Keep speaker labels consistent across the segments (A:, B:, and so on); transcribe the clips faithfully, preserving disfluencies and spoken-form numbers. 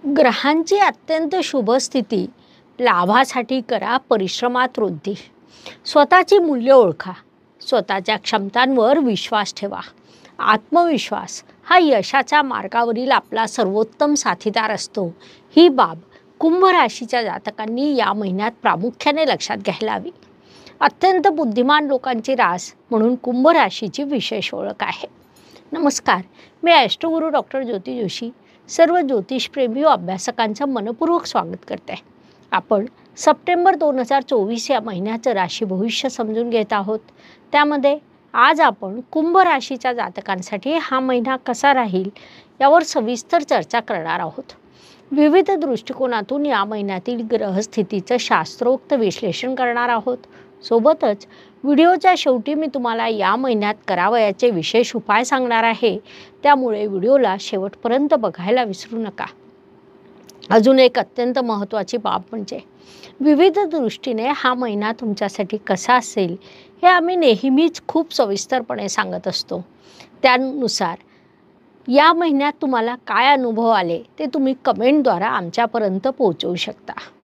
A: ग्रहांची अत्यंत शुभ स्थिती लाभासाठी करा परिश्रमात वृद्धी. स्वतःची मूल्य ओळखा. स्वतःच्या क्षमतांवर विश्वास ठेवा. आत्मविश्वास हा यशाच्या मार्गावरील आपला सर्वोत्तम साथीदार असतो. ही बाब कुंभ राशीच्या जातकांनी या महिन्यात प्रामुख्याने लक्षात घ्यायला हवी. अत्यंत बुद्धिमान लोकांची रास म्हणून कुंभ राशीची विशेष ओळख आहे. नमस्कार, मी ॲस्ट्रोगुरू डॉक्टर ज्योती जोशी सर्व ज्योतिषप्रेमी व अभ्यासकांचं मनपूर्वक स्वागत करते. आपण सप्टेंबर दोन हजार चोवीस या महिन्याचं राशी भविष्य समजून घेत आहोत. त्यामध्ये आज आपण कुंभ राशीच्या जातकांसाठी हा महिना कसा राहील यावर सविस्तर चर्चा करणार आहोत. विविध दृष्टिकोनातून या महिन्यातील ग्रहस्थितीचं शास्त्रोक्त विश्लेषण करणार आहोत. सोबतच व्हिडिओच्या शेवटी मी तुम्हाला या महिन्यात करावयाचे विशेष उपाय सांगणार आहे. त्यामुळे व्हिडिओला शेवटपर्यंत बघायला विसरू नका. अजून एक अत्यंत महत्त्वाची बाब म्हणजे विविध दृष्टीने हा महिना तुमच्यासाठी कसा असेल हे आम्ही नेहमीच खूप सविस्तरपणे सांगत असतो. त्यानुसार या महिन्यात तुम्हाला काय अनुभव आले ते तुम्ही कमेंटद्वारे आमच्यापर्यंत पोहोचवू शकता.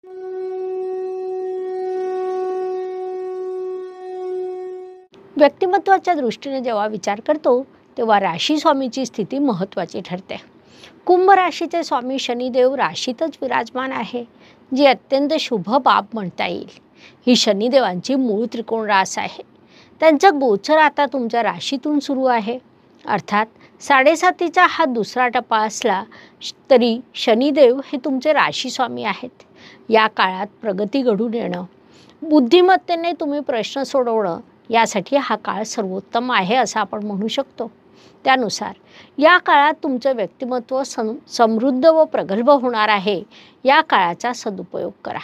A: व्यक्तिमत्वाच्या दृष्टीने जेव्हा विचार करतो तेव्हा राशी स्वामीची स्थिती महत्त्वाची ठरते. कुंभ राशीचे स्वामी शनिदेव राशीतच विराजमान आहे, जी अत्यंत शुभ बाब म्हणता येईल. ही शनिदेवांची मूळ त्रिकोण रास आहे. त्यांचा गोचर आता तुमच्या राशीतून सुरू आहे. अर्थात साडेसातीचा हा दुसरा टप्पा असला तरी शनिदेव हे तुमचे राशी स्वामी आहेत. या काळात प्रगती घडून येणं, बुद्धिमत्तेने तुम्ही प्रश्न सोडवणं यासाठी हा काळ सर्वोत्तम आहे असं आपण म्हणू शकतो. त्यानुसार या काळात तुमचं व्यक्तिमत्व सम समृद्ध व प्रगल्भ होणार आहे. या काळाचा सदुपयोग करा.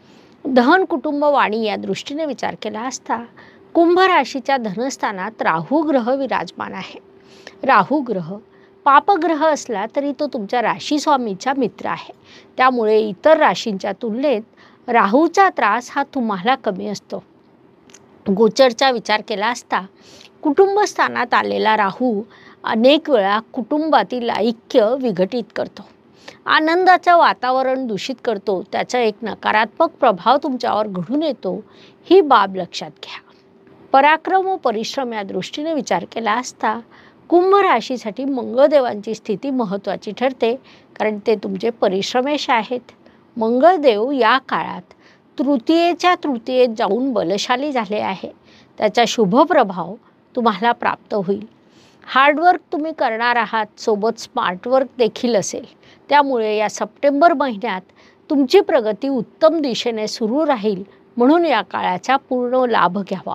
A: धन, कुटुंब, वाणी या दृष्टीने विचार केला असता कुंभ राशीच्या धनस्थानात राहू ग्रह विराजमान आहे. राहू ग्रह पापग्रह असला तरी तो तुमच्या राशी स्वामीचा मित्र आहे. त्यामुळे इतर राशींच्या तुलनेत राहूचा त्रास हा तुम्हाला कमी असतो. गोचरचा विचार केला असता कुटुंब स्थानात आलेला राहू अनेक वेळा कुटुंबातील ऐक्य विघटित करतो, आनंदाचं वातावरण दूषित करतो, त्याचा एक नकारात्मक प्रभाव तुमच्यावर घडून येतो. ही बाब लक्षात घ्या. पराक्रम व परिश्रम या दृष्टीने विचार केला असता कुंभ राशीसाठी मंगळदेवांची स्थिती महत्त्वाची ठरते, कारण ते तुमचे परिश्रमेश आहेत. मंगळदेव या काळात तृतीयेच्या तृतीयेत जाऊन बलशाली झाले आहे. त्याचा शुभ प्रभाव तुम्हाला प्राप्त होईल. हार्डवर्क तुम्ही करणार आहात, सोबत स्मार्टवर्क देखील असेल. त्यामुळे या सप्टेंबर महिन्यात तुमची प्रगती उत्तम दिशेने सुरू राहील. म्हणून या काळाचा पूर्ण लाभ घ्यावा.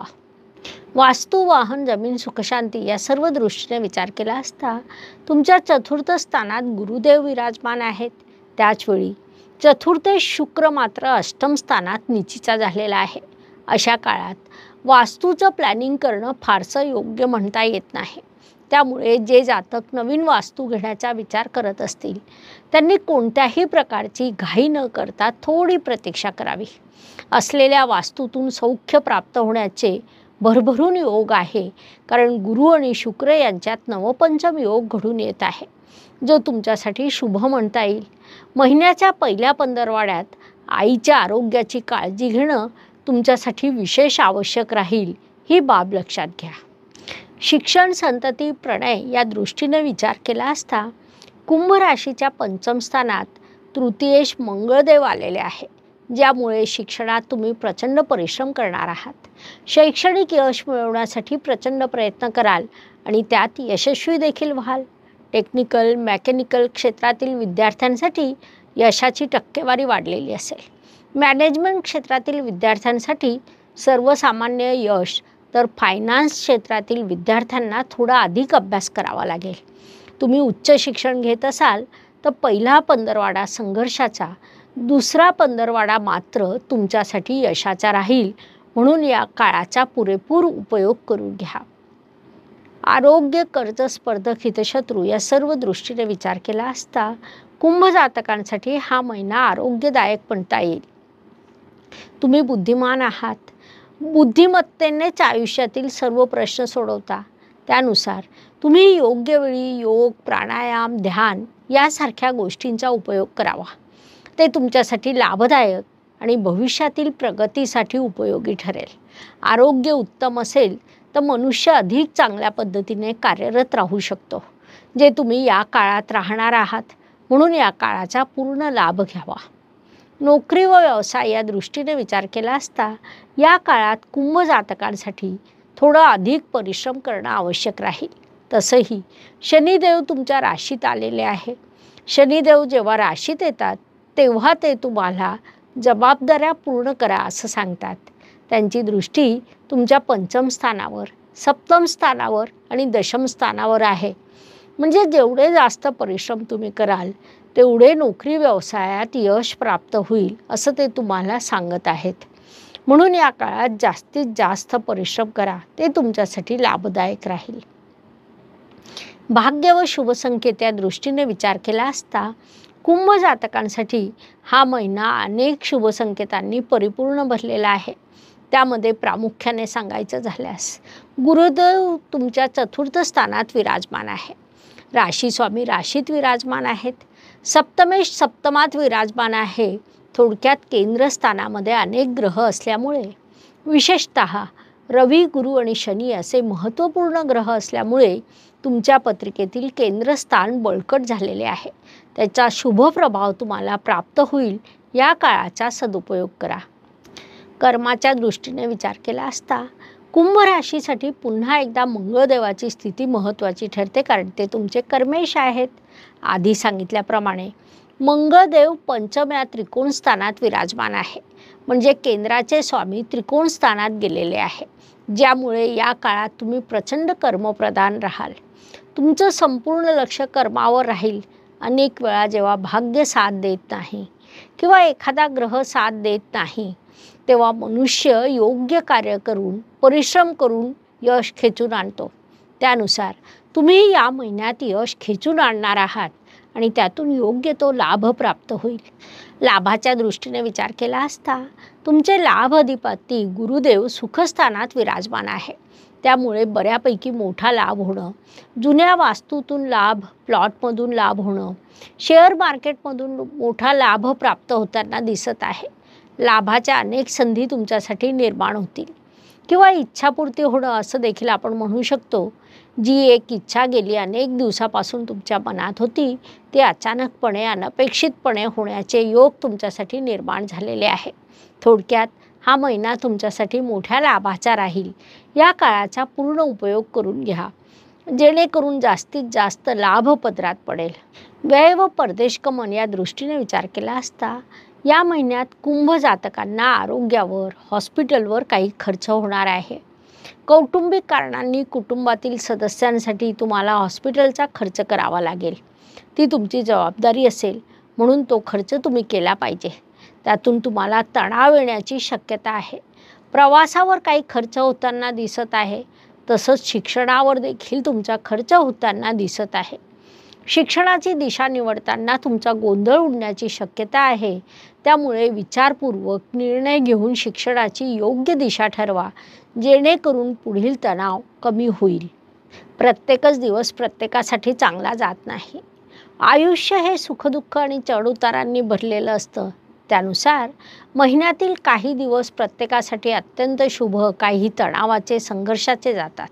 A: वास्तू, वाहन, जमीन, सुखशांती या सर्व दृष्टीने विचार केला असता तुमच्या चतुर्थ स्थानात गुरुदेव विराजमान आहेत. त्याचवेळी चतुर्थे शुक्र मात्र अष्टम स्थानात नीचीचा झालेला आहे. अशा काळात वास्तूचं प्लॅनिंग करणं फारसं योग्य म्हणता येत नाही. त्यामुळे जे जातक नवीन वास्तू घेण्याचा विचार करत असतील त्यांनी कोणत्याही प्रकारची घाई न करता थोडी प्रतीक्षा करावी. असलेल्या वास्तूतून सौख्य प्राप्त होण्याचे भरभरून योग आहे, कारण गुरु आणि शुक्र यांच्यात नवपंचम योग घडून येत आहे, जो तुमच्यासाठी शुभ म्हणता येईल. महिन्याच्या पहिल्या पंधरवाड्यात आईच्या आरोग्याची काळजी घेणं तुमच्यासाठी विशेष आवश्यक राहील. ही बाब लक्षात घ्या. शिक्षण, संतती, प्रणय या दृष्टीने विचार केला असता कुंभ राशीच्या पंचम स्थानात तृतीयेश मंगळदेव आलेले आहे, ज्यामुळे शिक्षणात तुम्ही प्रचंड परिश्रम करणार आहात. शैक्षणिक यश मिळवण्यासाठी प्रचंड प्रयत्न कराल आणि त्यात यशस्वी देखील व्हाल. टेक्निकल, मेकॅनिकल क्षेत्रातील विद्यार्थ्यांसाठी यशाची टक्केवारी वाढलेली असेल. मॅनेजमेंट क्षेत्रातील विद्यार्थ्यांसाठी सर्वसामान्य यश, तर फायनान्स क्षेत्रातील विद्यार्थ्यांना थोडा अधिक अभ्यास करावा लागेल. तुम्ही उच्च शिक्षण घेत असाल तर पहिला पंधरवाडा संघर्षाचा, दुसरा पंधरवाडा मात्र तुमच्यासाठी यशाचा राहील. म्हणून या काळाचा पुरेपूर उपयोग करून घ्या. आरोग्य, कर्ज, स्पर्धक, हितशत्रू या सर्व दृष्टीने विचार केला असता कुंभ जातकांसाठी हा महिना आरोग्यदायक म्हणता येईल. तुम्ही बुद्धिमान आहात. बुद्धिमत्तेनेच आयुष्यातील सर्व प्रश्न सोडवता. त्यानुसार तुम्ही योग्य वेळी योग, प्राणायाम, ध्यान यासारख्या गोष्टींचा उपयोग करावा. ते तुमच्यासाठी लाभदायक आणि भविष्यातील प्रगतीसाठी उपयोगी ठरेल. आरोग्य उत्तम असेल तर मनुष्य अधिक चांगल्या पद्धतीने कार्यरत राहू शकतो, जे तुम्ही या काळात राहणार आहात. म्हणून या काळाचा पूर्ण लाभ घ्यावा. नोकरी व व्यवसाय या दृष्टीने विचार केला असता या काळात कुंभ जातकांसाठी थोडं अधिक परिश्रम करणं आवश्यक राहील. तसंही शनिदेव तुमच्या राशीत आलेले आहे. शनिदेव जेव्हा राशीत येतात तेव्हा ते तुम्हाला जबाबदाऱ्या पूर्ण करा असं सांगतात. त्यांची दृष्टी तुमच्या पंचम स्थानावर, सप्तम स्थानावर आणि दशम स्थानावर आहे. म्हणजे जेवढे जास्त परिश्रम तुम्ही कराल तेवढे नोकरी व्यवसायात यश प्राप्त होईल असं ते तुम्हाला सांगत आहेत. म्हणून या काळात जास्तीत जास्त परिश्रम करा, ते तुमच्यासाठी लाभदायक राहील. भाग्य व शुभ संकेत या दृष्टीने विचार केला असता कुंभ जातकांसाठी हा महिना अनेक शुभ संकेतांनी परिपूर्ण भरलेला आहे. त्यामध्ये प्रामुख्याने सांगायचं झाल्यास गुरुदेव तुमच्या चतुर्थ स्थानात विराजमान आहे. राशी स्वामी राशीत विराजमान आहेत. सप्तमेश सप्तमात विराजमान आहे. थोडक्यात केंद्रस्थानामध्ये अनेक ग्रह असल्यामुळे, विशेषतः रवी, गुरु आणि शनी असे महत्त्वपूर्ण ग्रह असल्यामुळे तुमच्या पत्रिकेतील केंद्रस्थान बळकट झालेले आहे. त्याचा शुभ प्रभाव तुम्हाला प्राप्त होईल. या काळाचा सदुपयोग करा. कर्माच्या दृष्टीने विचार केला असता कुंभ राशीसाठी पुन्हा एकदा मंगळदेवाची स्थिती महत्त्वाची ठरते, कारण ते तुमचे कर्मेश आहेत. आधी सांगितल्याप्रमाणे मंगळदेव पंचम या त्रिकोण स्थानात विराजमान आहे. म्हणजे केंद्राचे स्वामी त्रिकोण स्थानात गेलेले आहे, ज्यामुळे या काळात तुम्ही प्रचंड कर्मप्रधान राहाल. तुमचं संपूर्ण लक्ष कर्मावर राहील. अनेक वेळा जेव्हा भाग्य साथ देत नाही किंवा एखादा ग्रह साथ देत नाही तेव्हा मनुष्य योग्य कार्य करून, परिश्रम करून यश खेचून आणतो. त्यानुसार तुम्ही या महिन्यात यश खेचून आणणार आहात आणि त्यातून योग्य तो लाभ प्राप्त होईल. लाभाच्या दृष्टीने विचार केला असता तुमचे लाभ अधिपती गुरुदेव सुखस्थानात विराजमान आहे. त्यामुळे बऱ्यापैकी मोठा लाभ होणं, जुन्या वास्तूतून लाभ, प्लॉटमधून लाभ होणं, शेअर मार्केटमधून मोठा लाभ प्राप्त होताना दिसत आहे. लाभाच्या अनेक संधी तुमच्यासाठी निर्माण होतील किंवा इच्छापूर्ती होणं असं देखील आपण म्हणू शकतो. जी एक इच्छा गेली अनेक दिवसापासून तुमच्या मनात होती ते अचानकपणे, अनपेक्षितपणे होण्याचे योग तुमच्यासाठी निर्माण झालेले आहे. थोडक्यात हा महिना तुमच्यासाठी मोठ्या लाभाचा राहील. या काळाचा पूर्ण उपयोग करून घ्या, जेणेकरून जास्तीत जास्त लाभ पदरात पडेल. व्यय व परदेशगमन या दृष्टीने विचार केला असता या महिन्यात कुंभ जातकांना आरोग्यावर, हॉस्पिटलवर काही खर्च होणार आहे. कौटुंबिक कारणांनी कुटुंबातील सदस्यांसाठी तुम्हाला हॉस्पिटलचा खर्च करावा लागेल. ती तुमची जबाबदारी असेल, म्हणून तो खर्च तुम्ही केला पाहिजे. त्यातून तुम्हाला तणाव येण्याची शक्यता आहे. प्रवासावर काही खर्च होताना दिसत आहे. तसंच शिक्षणावर देखील तुमचा खर्च होताना दिसत आहे. शिक्षणाची दिशा निवडताना तुमचा गोंधळ उडण्याची शक्यता आहे. त्यामुळे विचारपूर्वक निर्णय घेऊन शिक्षणाची योग्य दिशा ठरवा, जेणेकरून पुढील तणाव कमी होईल. प्रत्येकच दिवस प्रत्येकासाठी चांगला जात नाही. आयुष्य हे सुखदुःख आणि चढउतारांनी भरलेलं असतं. त्यानुसार महिन्यातील काही दिवस प्रत्येकासाठी अत्यंत शुभ, काही तणावाचे, संघर्षाचे जातात.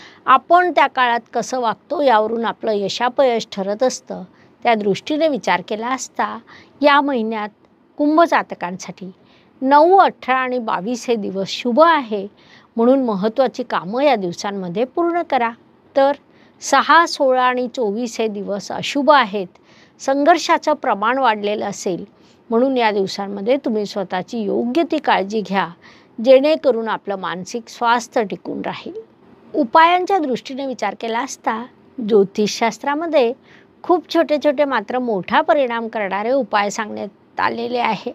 A: आपण त्या काळात कसं वागतो यावरून आपलं यशापयश ठरत असतं. त्या दृष्टीने विचार केला असता या महिन्यात कुंभ जातकांसाठी नऊ, अठरा आणि बावीस हे दिवस शुभ आहे. म्हणून महत्त्वाची कामं या दिवसांमध्ये पूर्ण करा. तर सहा, सोळा आणि चोवीस हे दिवस अशुभ आहेत. संघर्षाचं प्रमाण वाढलेलं असेल. म्हणून या दिवसांमध्ये तुम्ही स्वतःची योग्य ती काळजी घ्या, जेणेकरून आपलं मानसिक स्वास्थ्य टिकून राहील. उपायांच्या दृष्टीने विचार केला असता ज्योतिषशास्त्रामध्ये खूप छोटे छोटे मात्र मोठा परिणाम करणारे उपाय सांगण्यात आलेले आहे.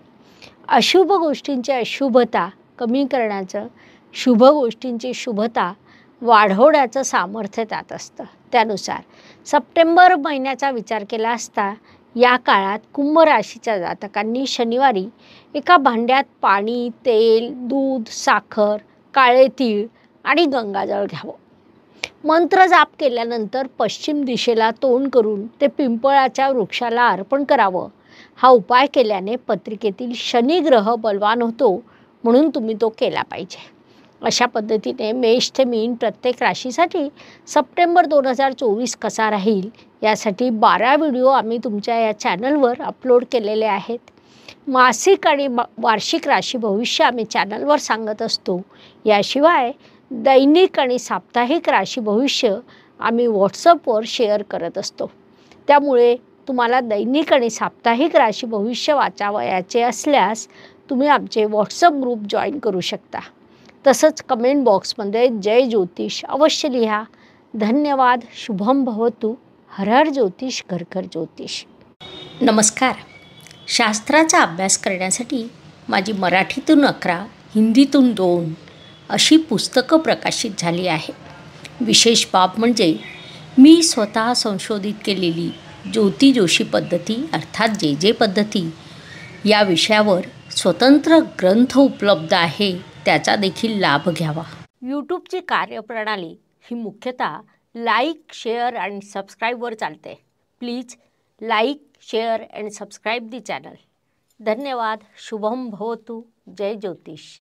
A: अशुभ गोष्टींची अशुभता कमी करण्याचं, शुभ गोष्टींची शुभता वाढवण्याचं सामर्थ्य त्यात असतं. त्यानुसार सप्टेंबर महिन्याचा विचार केला असता या काळात कुंभ राशीच्या जातकांनी शनिवारी एका भांड्यात पाणी, तेल, दूध, साखर, काळे तीळ आणि गंगाजळ घ्यावं. मंत्र जाप केल्यानंतर पश्चिम दिशेला तोंड करून ते पिंपळाच्या वृक्षाला अर्पण करावं. हा उपाय केल्याने पत्रिकेतील शनी ग्रह बलवान होतो, म्हणून तुम्ही तो केला पाहिजे. अशा पद्धतीने मेष ते मीन प्रत्येक राशीसाठी सप्टेंबर दोन हजार चोवीस कसा राहील यासाठी बारा व्हिडिओ आम्ही तुमच्या या चॅनलवर अपलोड केलेले आहेत. मासिक आणि वार्षिक राशी भविष्य आम्ही चॅनलवर सांगत असतो. याशिवाय दैनिक आणि साप्ताहिक राशी भविष्य आम्ही व्हॉट्सअपवर शेअर करत असतो. त्यामुळे तुम्हाला दैनिक आणि साप्ताहिक राशी भविष्य वाचावयाचे असल्यास तुम्ही आमचे व्हॉट्सअप ग्रुप जॉईन करू शकता. तसंच कमेंट बॉक्समध्ये जय ज्योतिष अवश्य लिहा. धन्यवाद. शुभम भवतु. हर हर ज्योतिष, घर घर ज्योतिष. नमस्कार. शास्त्राचा अभ्यास करण्यासाठी माझी मराठीतून अकरा, हिंदीतून दोन अशी पुस्तकं प्रकाशित झाली आहे. विशेष बाब म्हणजे मी स्वतः संशोधित केलेली ज्योती जोशी पद्धती अर्थात जे जे पद्धती या विषयावर स्वतंत्र ग्रंथ उपलब्ध आहे, त्याचा देखील लाभ घ्यावा. यूट्यूबची कार्यप्रणाली ही मुख्यतः लाईक, शेअर आणि सबस्क्राईबवर चालते. Please like, share and subscribe the channel. धन्यवाद. शुभम भवतु. जय ज्योतिष.